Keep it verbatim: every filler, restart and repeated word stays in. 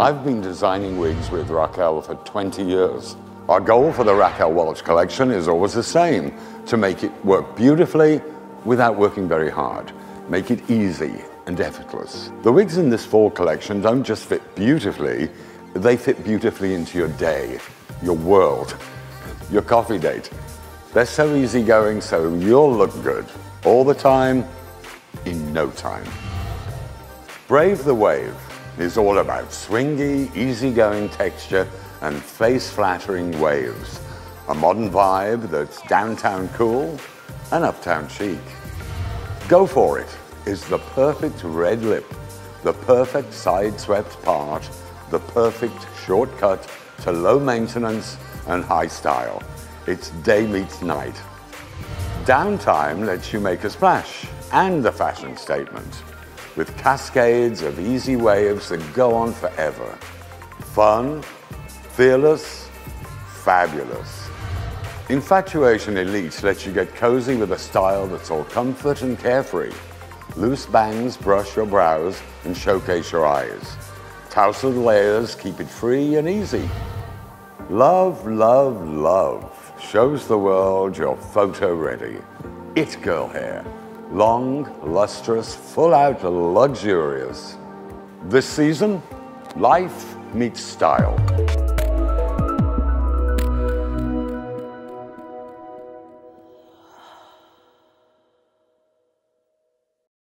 I've been designing wigs with Raquel for twenty years. Our goal for the Raquel Welch collection is always the same, to make it work beautifully without working very hard. Make it easy and effortless. The wigs in this fall collection don't just fit beautifully, they fit beautifully into your day, your world, your coffee date. They're so easygoing, so you'll look good all the time, in no time. Brave the Wave is all about swingy, easygoing texture and face-flattering waves. A modern vibe that's downtown cool and uptown chic. Go For It is the perfect red lip, the perfect side-swept part, the perfect shortcut to low maintenance and high style. It's day meets night. Downtime lets you make a splash and a fashion statement, with cascades of easy waves that go on forever. Fun, fearless, fabulous. Infatuation Elite lets you get cozy with a style that's all comfort and carefree. Loose bangs brush your brows and showcase your eyes. Tousled layers keep it free and easy. Love, love, love shows the world you're photo ready. It girl hair. Long, lustrous, full out, luxurious. This season, life meets style.